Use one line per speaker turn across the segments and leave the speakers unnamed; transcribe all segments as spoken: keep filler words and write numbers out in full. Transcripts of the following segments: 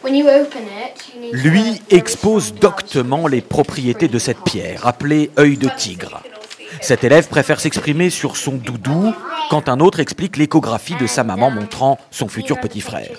Lui expose doctement les propriétés de cette pierre, appelée œil de tigre. Cet élève préfère s'exprimer sur son doudou, quand un autre explique l'échographie de sa maman montrant son futur petit frère.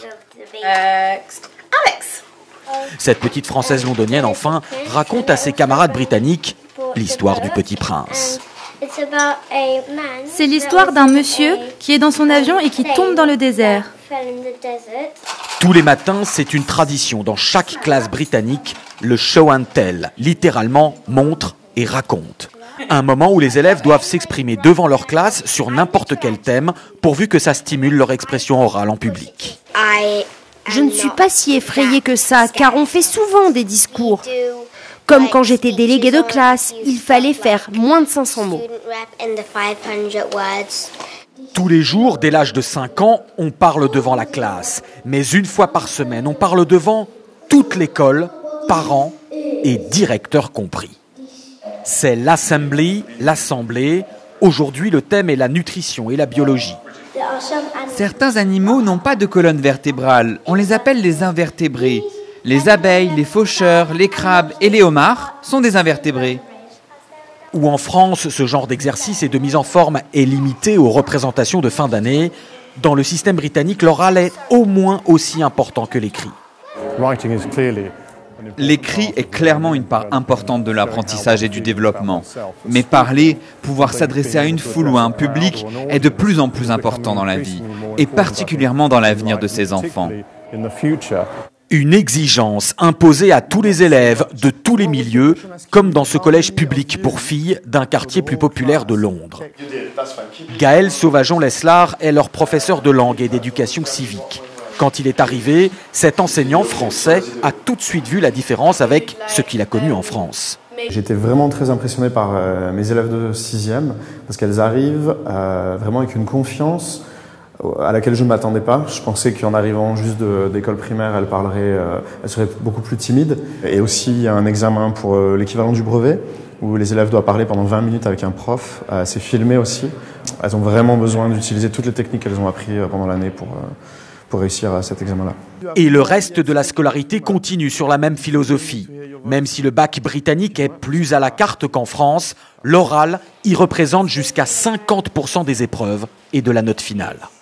Alex.
Cette petite Française londonienne, enfin, raconte à ses camarades britanniques l'histoire du Petit Prince.
C'est l'histoire d'un monsieur qui est dans son avion et qui tombe dans le désert.
Tous les matins, c'est une tradition dans chaque classe britannique, le show and tell, littéralement montre et raconte. Un moment où les élèves doivent s'exprimer devant leur classe sur n'importe quel thème, pourvu que ça stimule leur expression orale en public.
Je ne suis pas si effrayée que ça, car on fait souvent des discours. Comme quand j'étais déléguée de classe, il fallait faire moins de cinq cents mots.
Tous les jours, dès l'âge de cinq ans, on parle devant la classe. Mais une fois par semaine, on parle devant toute l'école, parents et directeurs compris. C'est l'assembly, l'assemblée. Aujourd'hui, le thème est la nutrition et la biologie.
Certains animaux n'ont pas de colonne vertébrale. On les appelle les invertébrés. Les abeilles, les faucheurs, les crabes et les homards sont des invertébrés.
Où en France, ce genre d'exercice et de mise en forme est limité aux représentations de fin d'année, dans le système britannique, l'oral est au moins aussi important que l'écrit.
L'écrit est clairement une part importante de l'apprentissage et du développement. Mais parler, pouvoir s'adresser à une foule ou à un public est de plus en plus important dans la vie, et particulièrement dans l'avenir de ces enfants.
Une exigence imposée à tous les élèves de tous les milieux, comme dans ce collège public pour filles d'un quartier plus populaire de Londres. Gaël Sauvageon-Leslar est leur professeur de langue et d'éducation civique. Quand il est arrivé, cet enseignant français a tout de suite vu la différence avec ce qu'il a connu en France.
J'étais vraiment très impressionné par euh, mes élèves de sixième, parce qu'elles arrivent euh, vraiment avec une confiance à laquelle je ne m'attendais pas. Je pensais qu'en arrivant juste d'école primaire, elles parleraient, euh, elles seraient beaucoup plus timides. Et aussi, il y a un examen pour euh, l'équivalent du brevet, où les élèves doivent parler pendant vingt minutes avec un prof. Euh, c'est filmé aussi. Elles ont vraiment besoin d'utiliser toutes les techniques qu'elles ont apprises pendant l'année pour, euh, pour réussir à cet examen-là.
Et le reste de la scolarité continue sur la même philosophie. Même si le bac britannique est plus à la carte qu'en France, l'oral y représente jusqu'à cinquante pour cent des épreuves et de la note finale.